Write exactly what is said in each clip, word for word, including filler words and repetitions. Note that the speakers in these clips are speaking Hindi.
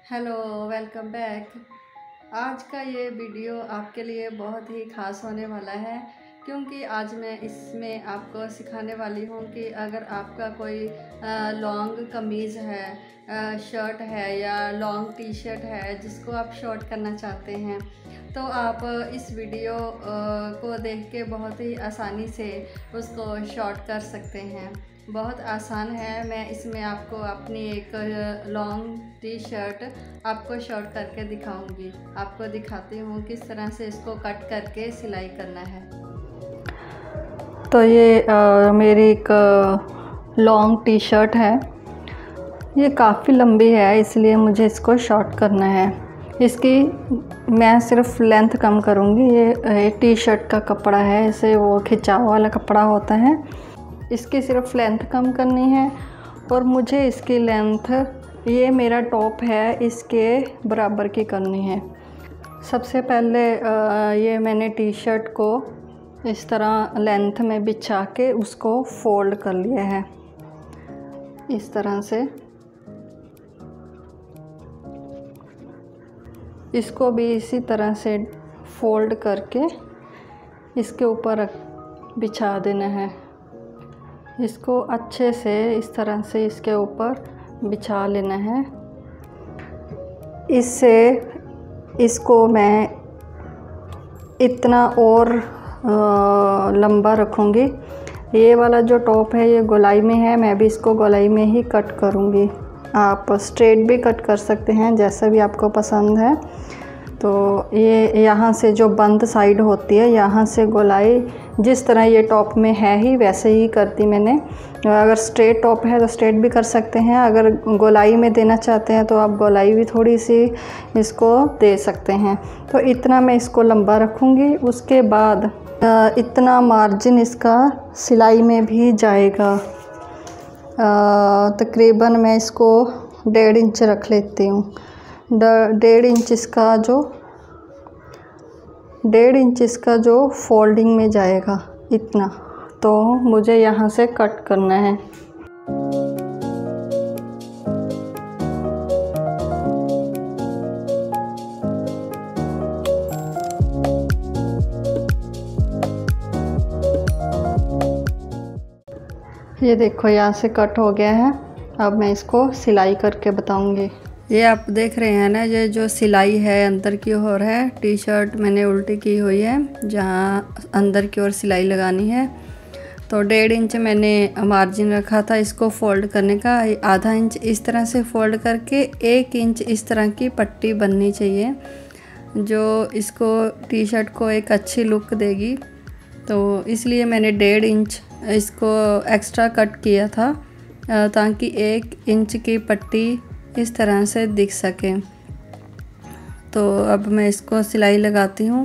Hello, welcome back. आज का ये वीडियो आपके लिए बहुत ही ख़ास होने वाला है क्योंकि आज मैं इसमें आपको सिखाने वाली हूँ कि अगर आपका कोई लॉन्ग कमीज़ है, शर्ट है या लॉन्ग टी शर्ट है जिसको आप शॉर्ट करना चाहते हैं तो आप इस वीडियो को देख के बहुत ही आसानी से उसको शॉर्ट कर सकते हैं। बहुत आसान है। मैं इसमें आपको अपनी एक लॉन्ग टी शर्ट आपको शॉर्ट करके दिखाऊंगी। आपको दिखाती हूँ किस तरह से इसको कट करके सिलाई करना है। तो ये आ, मेरी एक लॉन्ग टी शर्ट है। ये काफ़ी लंबी है इसलिए मुझे इसको शॉर्ट करना है। इसकी मैं सिर्फ लेंथ कम करूँगी। ये टी शर्ट का कपड़ा है, इसे वो खिंचाव वाला कपड़ा होता है। इसकी सिर्फ लेंथ कम करनी है और मुझे इसकी लेंथ, ये मेरा टॉप है, इसके बराबर की करनी है। सबसे पहले ये मैंने टी शर्ट को इस तरह लेंथ में बिछा के उसको फोल्ड कर लिया है इस तरह से। इसको भी इसी तरह से फोल्ड करके इसके ऊपर बिछा देना है। इसको अच्छे से इस तरह से इसके ऊपर बिछा लेना है। इससे इसको मैं इतना और लंबा रखूँगी। ये वाला जो टॉप है ये गोलाई में है, मैं भी इसको गोलाई में ही कट करूँगी। आप स्ट्रेट भी कट कर सकते हैं जैसा भी आपको पसंद है। तो ये यहाँ से जो बंद साइड होती है यहाँ से गोलाई जिस तरह ये टॉप में है ही वैसे ही करती मैंने। अगर स्ट्रेट टॉप है तो स्ट्रेट भी कर सकते हैं, अगर गोलाई में देना चाहते हैं तो आप गोलाई भी थोड़ी सी इसको दे सकते हैं। तो इतना मैं इसको लंबा रखूँगी। उसके बाद इतना मार्जिन इसका सिलाई में भी जाएगा। तकरीबन मैं इसको डेढ़ इंच रख लेती हूँ। डेढ़ इंच इसका जो डेढ़ इंच इसका जो फोल्डिंग में जाएगा इतना, तो मुझे यहाँ से कट करना है। ये देखो यहाँ से कट हो गया है। अब मैं इसको सिलाई करके बताऊँगी। ये आप देख रहे हैं ना, ये जो सिलाई है अंदर की ओर है। टी शर्ट मैंने उल्टी की हुई है जहाँ अंदर की ओर सिलाई लगानी है। तो डेढ़ इंच मैंने मार्जिन रखा था इसको फोल्ड करने का। आधा इंच इस तरह से फोल्ड करके एक इंच इस तरह की पट्टी बननी चाहिए जो इसको टी शर्ट को एक अच्छी लुक देगी। तो इसलिए मैंने डेढ़ इंच इसको एक्स्ट्रा कट किया था ताकि एक इंच की पट्टी इस तरह से दिख सके। तो अब मैं इसको सिलाई लगाती हूँ।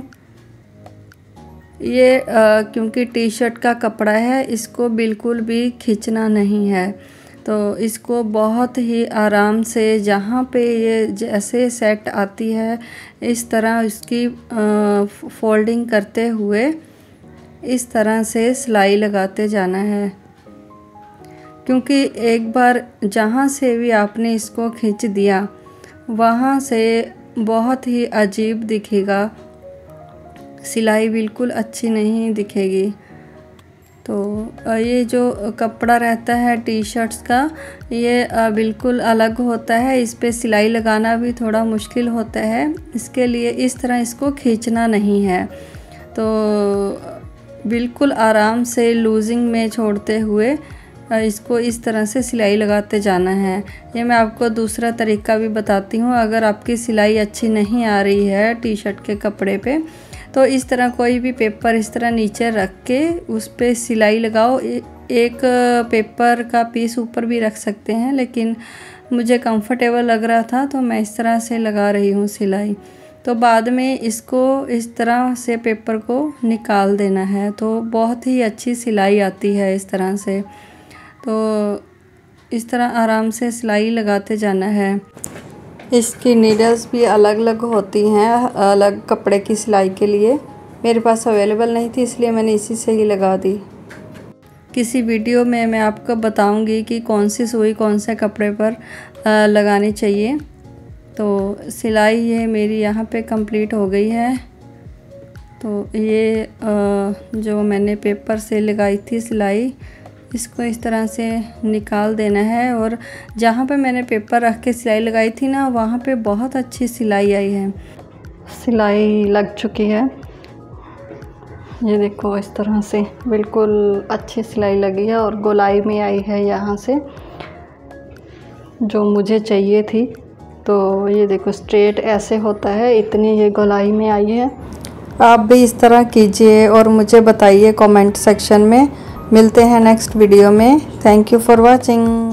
ये आ, क्योंकि टी शर्ट का कपड़ा है इसको बिल्कुल भी खींचना नहीं है। तो इसको बहुत ही आराम से जहाँ पे ये जैसे सेट आती है इस तरह इसकी आ, फोल्डिंग करते हुए इस तरह से सिलाई लगाते जाना है। क्योंकि एक बार जहाँ से भी आपने इसको खींच दिया वहाँ से बहुत ही अजीब दिखेगा, सिलाई बिल्कुल अच्छी नहीं दिखेगी। तो ये जो कपड़ा रहता है टी शर्ट्स का ये बिल्कुल अलग होता है। इस पे सिलाई लगाना भी थोड़ा मुश्किल होता है, इसके लिए इस तरह इसको खींचना नहीं है। तो बिल्कुल आराम से लूजिंग में छोड़ते हुए इसको इस तरह से सिलाई लगाते जाना है। ये मैं आपको दूसरा तरीका भी बताती हूँ। अगर आपकी सिलाई अच्छी नहीं आ रही है टी शर्ट के कपड़े पे तो इस तरह कोई भी पेपर इस तरह नीचे रख के उस पे सिलाई लगाओ। एक पेपर का पीस ऊपर भी रख सकते हैं, लेकिन मुझे कंफर्टेबल लग रहा था तो मैं इस तरह से लगा रही हूँ सिलाई। तो बाद में इसको इस तरह से पेपर को निकाल देना है तो बहुत ही अच्छी सिलाई आती है इस तरह से। तो इस तरह आराम से सिलाई लगाते जाना है। इसकी नीडल्स भी अलग अलग होती हैं अलग कपड़े की सिलाई के लिए। मेरे पास अवेलेबल नहीं थी इसलिए मैंने इसी से ही लगा दी। किसी वीडियो में मैं आपको बताऊंगी कि कौन सी सुई कौन से कपड़े पर लगानी चाहिए। तो सिलाई ये मेरी यहाँ पे कंप्लीट हो गई है। तो ये जो मैंने पेपर से लगाई थी सिलाई, इसको इस तरह से निकाल देना है। और जहाँ पे मैंने पेपर रख के सिलाई लगाई थी ना, वहाँ पे बहुत अच्छी सिलाई आई है। सिलाई लग चुकी है, ये देखो इस तरह से बिल्कुल अच्छी सिलाई लगी है और गोलाई में आई है यहाँ से जो मुझे चाहिए थी। तो ये देखो स्ट्रेट ऐसे होता है, इतनी ये गोलाई में आई है। आप भी इस तरह कीजिए और मुझे बताइए कमेंट सेक्शन में। मिलते हैं नेक्स्ट वीडियो में। Thank you for watching.